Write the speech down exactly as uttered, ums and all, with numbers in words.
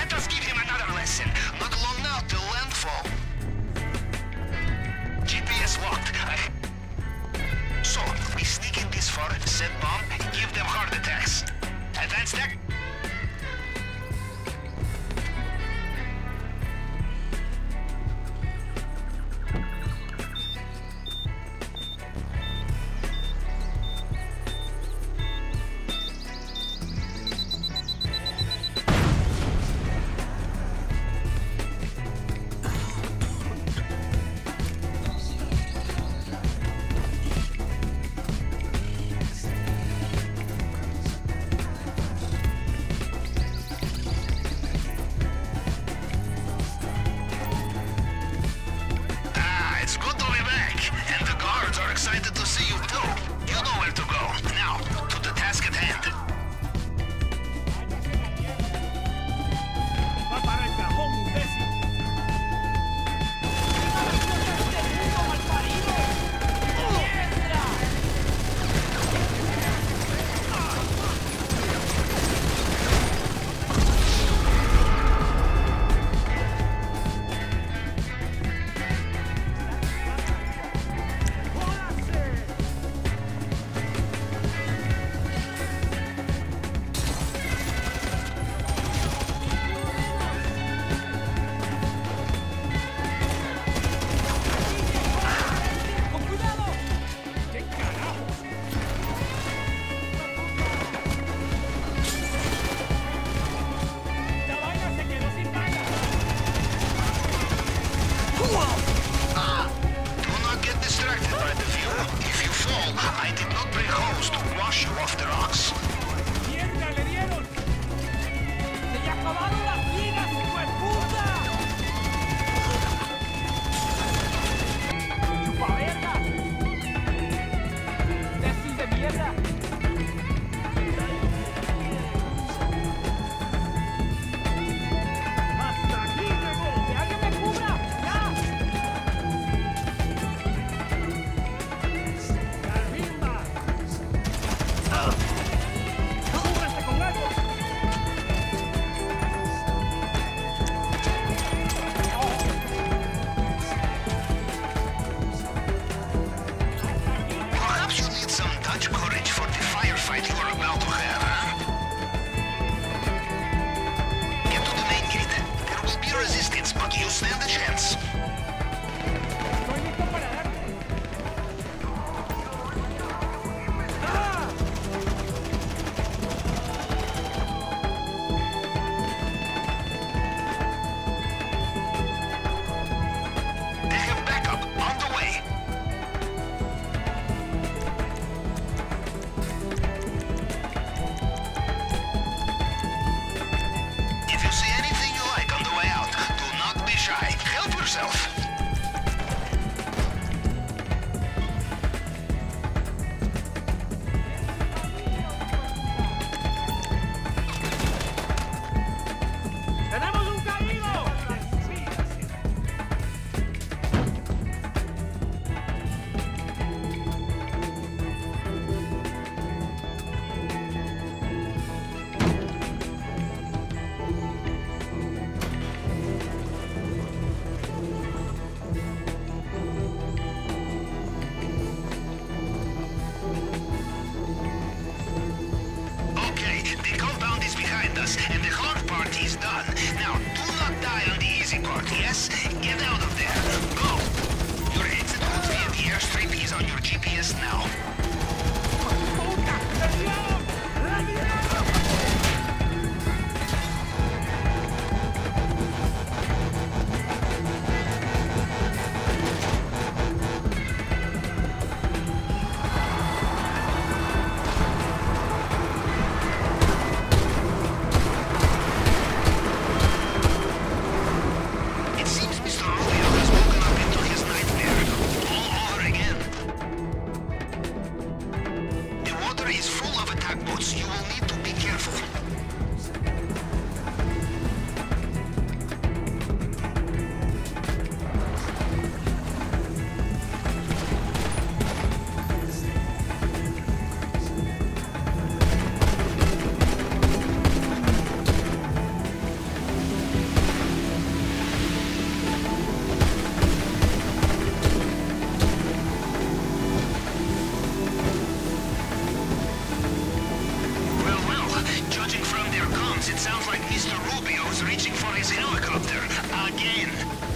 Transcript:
Let us give him another lesson. Not long now till landfall. G P S locked. I... So, we sneak in this far, set bomb, and give them heart attacks. Advance tech. Excited to see you too. You know where to go. Now, to the task at hand. ¡Va para el cajón, imbécil! ¡Este mundo malparido! ¡Mierda! I did not bring hose to wash you off the rocks. ¡Mierda, le dieron! ¡Se le acabaron las vidas, hijo de puta! ¡Chupaverga! ¡Imbécil de mierda! ¡Hasta aquí llegó! ¡Que alguien me cubra! ¡Ya! his helicopter again.